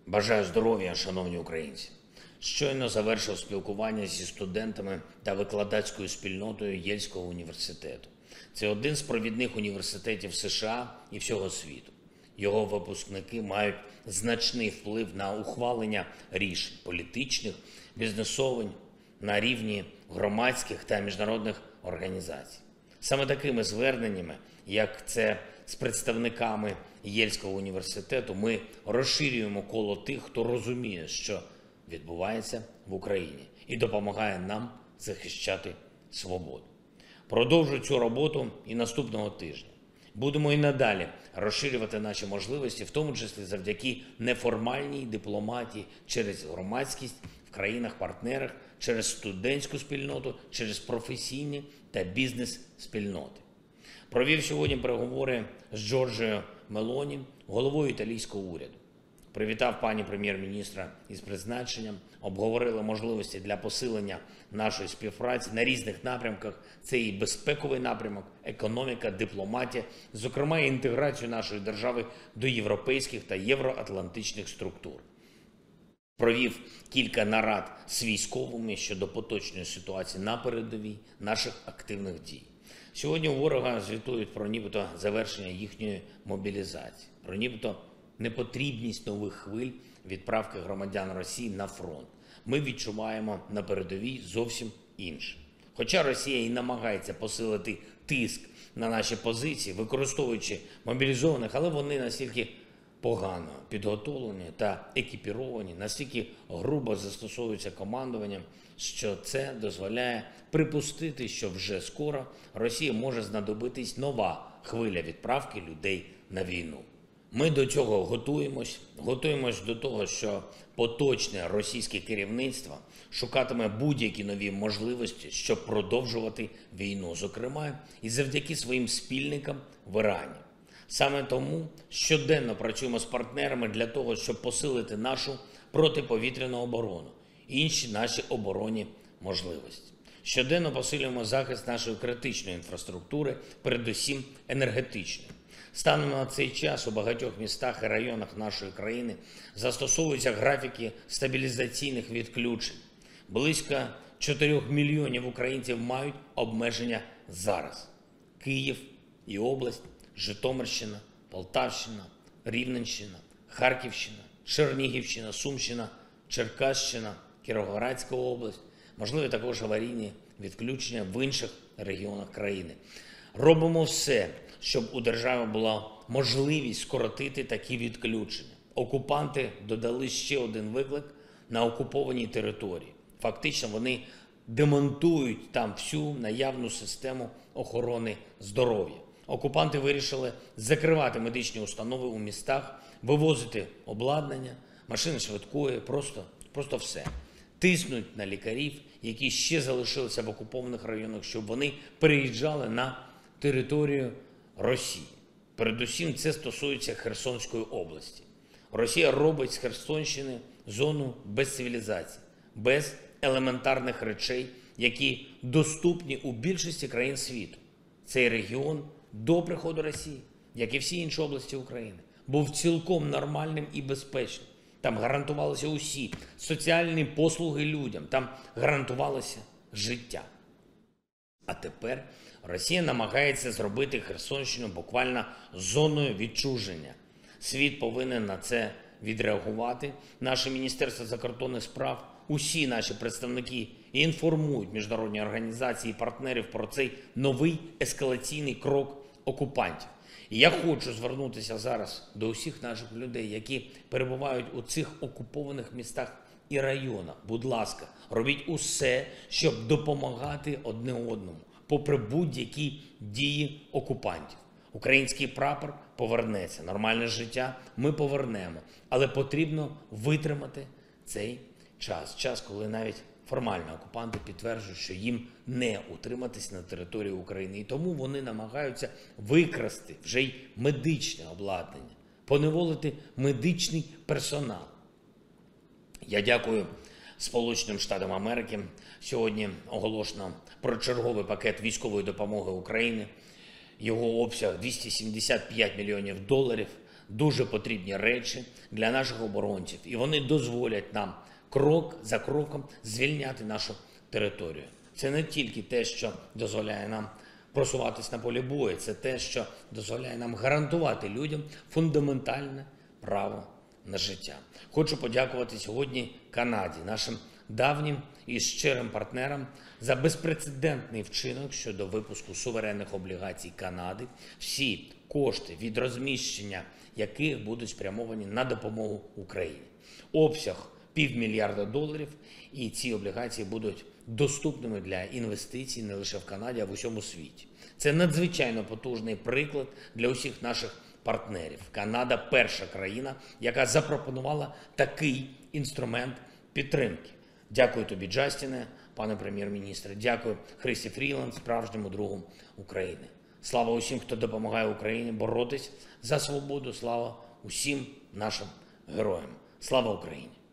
Бажаю здоров'я, шановні українці. Щойно завершив спілкування зі студентами та викладацькою спільнотою Єльського університету. Це один з провідних університетів США і всього світу. Його випускники мають значний вплив на ухвалення рішень політичних, бізнесових, на рівні громадських та міжнародних організацій. Саме такими зверненнями, як це з представниками Єльського університету, ми розширюємо коло тих, хто розуміє, що відбувається в Україні, і допомагає нам захищати свободу. Продовжу цю роботу і наступного тижня. Будемо і надалі розширювати наші можливості, в тому числі завдяки неформальній дипломатії, через громадськість в країнах-партнерах, через студентську спільноту, через професійні та бізнес-спільноти. Провів сьогодні переговори з Джорджією Мелоні, головою італійського уряду. Привітав пані прем'єр-міністра із призначенням, обговорили можливості для посилення нашої співпраці на різних напрямках. Це і безпековий напрямок, економіка, дипломатія, зокрема і інтеграцію нашої держави до європейських та євроатлантичних структур. Провів кілька нарад з військовими щодо поточної ситуації на передовій наших активних дій. Сьогодні у ворога звітують про нібито завершення їхньої мобілізації, про нібито непотрібність нових хвиль відправки громадян Росії на фронт. Ми відчуваємо на передовій зовсім інше. Хоча Росія і намагається посилити тиск на наші позиції, використовуючи мобілізованих, але вони настільки погано підготовлені та екіпіровані, настільки грубо застосовуються командуванням, що це дозволяє припустити, що вже скоро Росії може знадобитись нова хвиля відправки людей на війну. Ми до цього готуємось до того, що поточне російське керівництво шукатиме будь-які нові можливості, щоб продовжувати війну, зокрема і завдяки своїм спільникам в Ірані. Саме тому щоденно працюємо з партнерами для того, щоб посилити нашу протиповітряну оборону і інші наші оборонні можливості. Щоденно посилюємо захист нашої критичної інфраструктури, передусім енергетичної. Станом на цей час у багатьох містах і районах нашої країни застосовуються графіки стабілізаційних відключень. Близько 4 мільйонів українців мають обмеження зараз. Київ і область, Житомирщина, Полтавщина, Рівненщина, Харківщина, Чернігівщина, Сумщина, Черкащина, Кіровоградська область, можливі також аварійні відключення в інших регіонах країни. Робимо все, щоб у держави була можливість скоротити такі відключення. Окупанти додали ще один виклик на окупованій території. Фактично вони демонтують там всю наявну систему охорони здоров'я. Окупанти вирішили закривати медичні установи у містах, вивозити обладнання, машини швидкої, просто все. Тиснуть на лікарів, які ще залишилися в окупованих районах, щоб вони переїжджали на територію Росії. Передусім це стосується Херсонської області. Росія робить з Херсонщини зону без цивілізації, без елементарних речей, які доступні у більшості країн світу. Цей регіон до приходу Росії, як і всі інші області України, був цілком нормальним і безпечним. Там гарантувалися усі соціальні послуги людям, там гарантувалося життя. А тепер Росія намагається зробити Херсонщину буквально зоною відчуження. Світ повинен на це відреагувати. Наше Міністерство закордонних справ, усі наші представники інформують міжнародні організації і партнерів про цей новий ескалаційний крок окупантів. І я хочу звернутися зараз до усіх наших людей, які перебувають у цих окупованих містах і районах. Будь ласка, робіть усе, щоб допомагати одне одному, попри будь-які дії окупантів. Український прапор повернеться, нормальне життя ми повернемо, але потрібно витримати цей час, коли навіть формально окупанти підтверджують, що їм не утриматись на території України. І тому вони намагаються викрасти вже й медичне обладнання, поневолити медичний персонал. Я дякую Сполученим Штатам Америки. Сьогодні оголошено про черговий пакет військової допомоги Україні. Його обсяг $275 мільйонів дуже потрібні речі для наших оборонців, і вони дозволять нам крок за кроком звільняти нашу територію. Це не тільки те, що дозволяє нам просуватись на полі бою, це те, що дозволяє нам гарантувати людям фундаментальне право на життя. Хочу подякувати сьогодні Канаді, нашим давнім і щирим партнерам, за безпрецедентний вчинок щодо випуску суверенних облігацій Канади, всі кошти від розміщення яких будуть спрямовані на допомогу Україні. Обсяг $500 мільярда, і ці облігації будуть доступними для інвестицій не лише в Канаді, а в усьому світі. Це надзвичайно потужний приклад для усіх наших партнерів. Канада – перша країна, яка запропонувала такий інструмент підтримки. Дякую тобі, Джастіне, пане прем'єр-міністре. Дякую Христі Фріланд, справжньому другу України. Слава усім, хто допомагає Україні боротись за свободу. Слава усім нашим героям. Слава Україні!